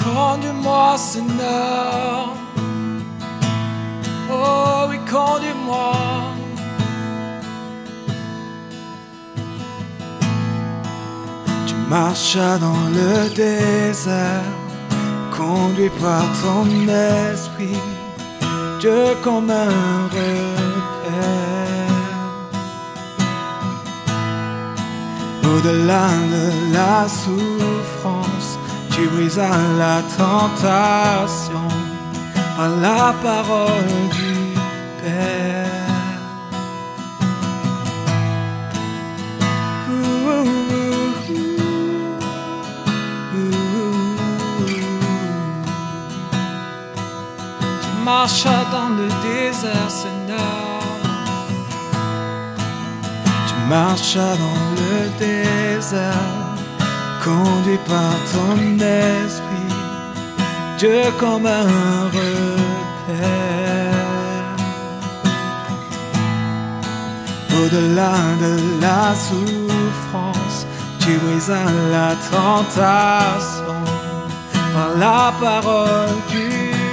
Conduis-moi, Seigneur. Oh oui, conduis-moi. Tu marchas dans le désert, conduit par ton esprit, Dieu comme un repère. Au-delà de la souffrance, tu brisas la tentation par la parole du Père. Tu marchas dans le désert, Seigneur. Tu marchas dans le désert, conduit par ton esprit, Dieu comme un repère. Au-delà de la souffrance, tu brisas la tentation par la parole du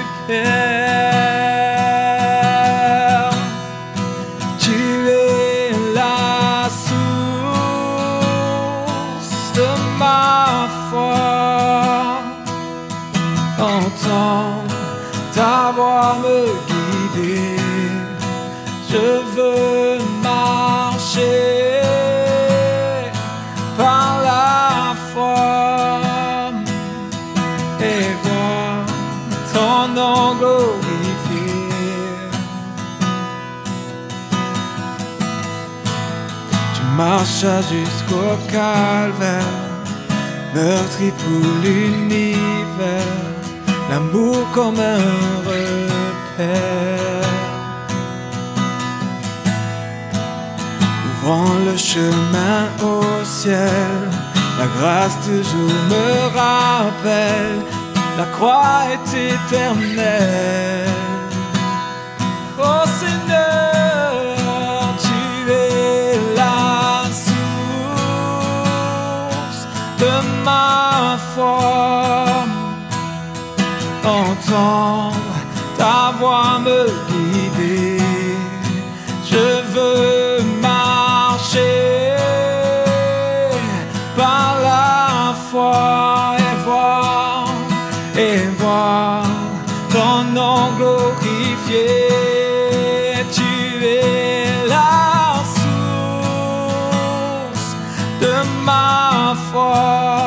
Père. Tu es la source de ma foi. Entends ta voix me guider. Je veux marcher par la foi et voir ton nom glorifié. Tu marchas jusqu'au calvaire, meurtri pour l'univers, l'amour comme un repère. Ouvrant le chemin au ciel, la grâce toujours me rappelle, la croix est éternelle. Oh Seigneur, tu es la source de ma foi. Entends ta voix me guider. Je veux marcher par la foi et voir ton nom glorifié. Tu es la source de ma foi.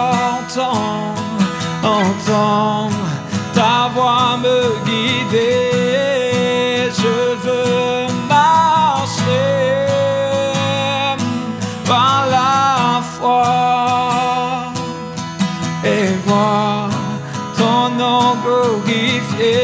Entends ta voix me guider. Je veux marcher par la foi et voir ton nom glorifié.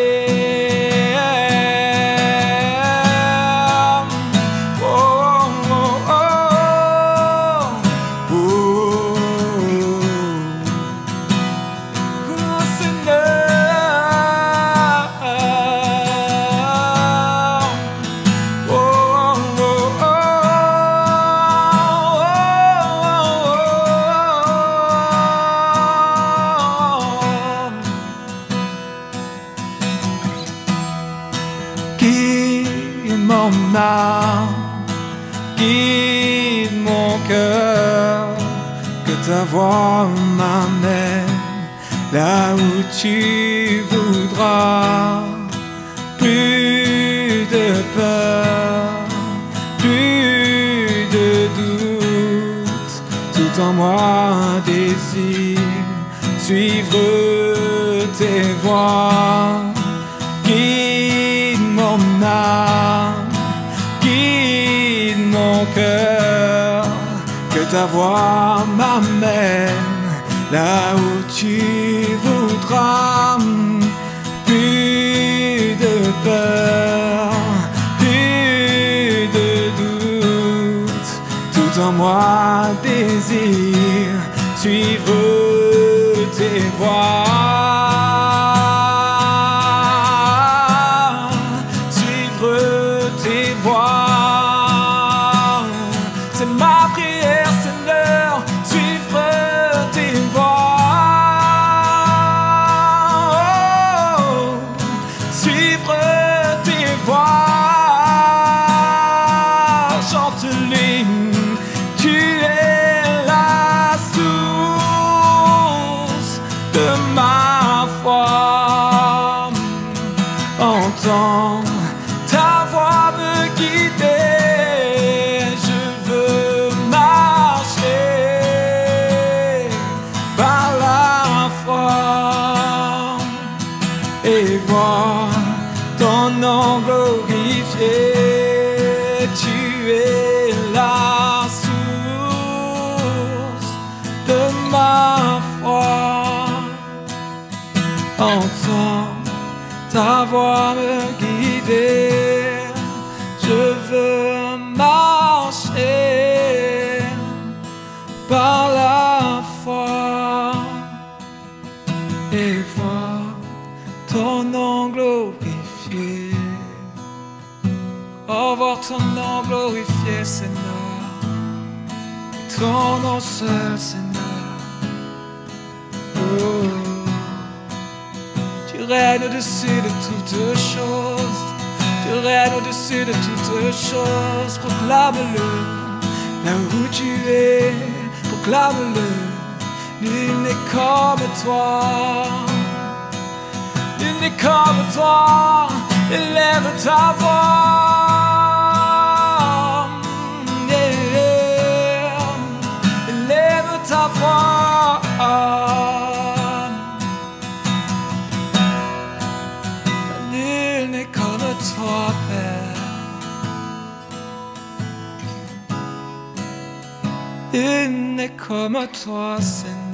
Guide mon âme, guide mon cœur, que ta voix m'amène là où tu voudras. Plus de peur, plus de doute, tout en moi désire suivre tes voies. Guide mon âme, guide mon cœur, que ta voix m'amène là où tu voudras. Plus de peur, plus de doute, tout en moi désire suivre tes voies. C'est ma prière, Seigneur, suivre tes voies. glorifié. Tu es la source de ma foi. Entends ta voix me guider. Je veux marcher par la foi et voir ton nom glorifié. Oh, voir ton nom glorifié, Seigneur, et ton nom seul, Seigneur. Oh. Tu règnes au-dessus de toutes choses. Tu règnes au-dessus de toutes choses. Proclame-le là où tu es. Proclame-le. Nul n'est comme toi. Nul n'est comme toi. Élève ta voix. Yeah. Élève ta voix. Nul n'est comme toi, Père. Nul n'est comme toi, Seigneur.